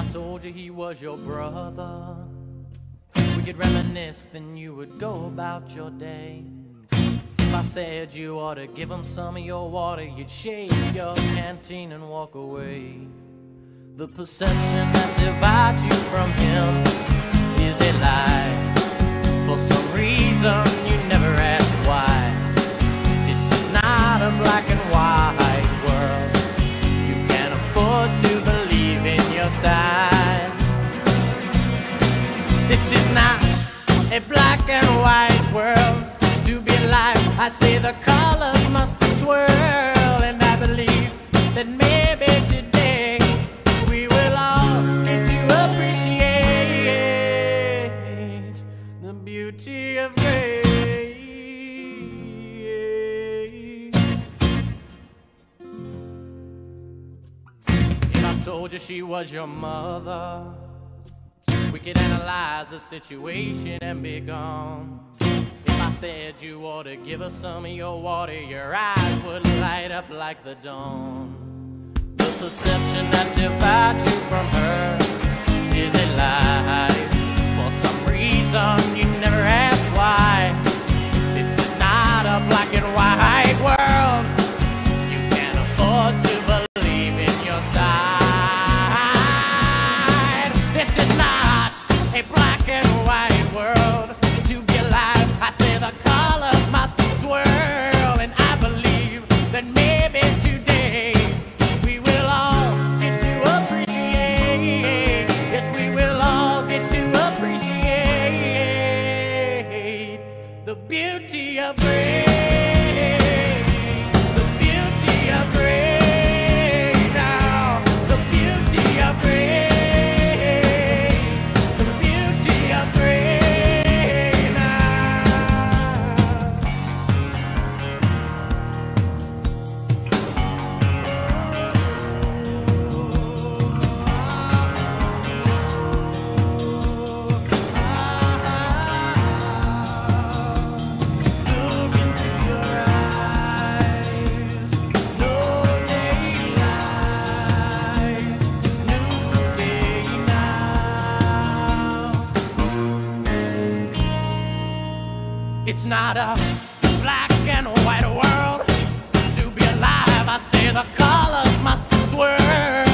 told you he was your brother, we could reminisce, then you would go about your day. If I said you ought to give him some of your water, you'd shake your canteen and walk away. The perception that divides you from him is a lie. For some reason you never ask why. This is not a black and white world. You can't afford to believe in your side. This is not a black and white world. To be alive, I say the colors must swirl, and I believe that maybe today we will all get to appreciate the beauty of grace. If I told you she was your mother, we could analyze the situation and be gone. If I said you ought to give her some of your water, your eyes would light up like the dawn. The perception that divides you from her is a lie. For some reason you never ask why. This is not a black and white world. You can't afford to believe in your side. This is not a black and white world. To be alive, I say the colors must swirl, and I believe that maybe today we will all get to appreciate. Yes, we will all get to appreciate the beauty of grace. The beauty of grace now. The beauty of grace. The beauty of grace now. Look into your eyes, no daylight, new day now. It's not a black and white world. To be alive, I say the colors must swirl.